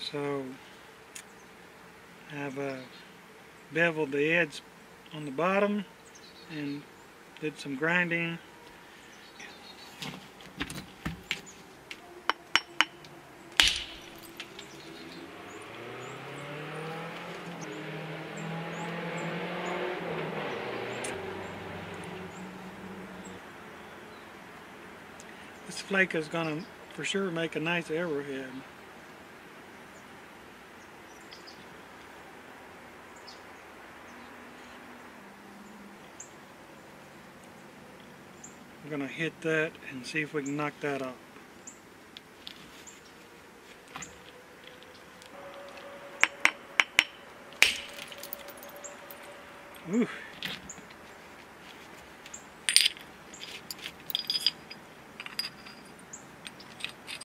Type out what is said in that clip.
So I've beveled the edge on the bottom and did some grinding. This flake is going to for sure make a nice arrowhead. We're going to hit that and see if we can knock that off. Ooh.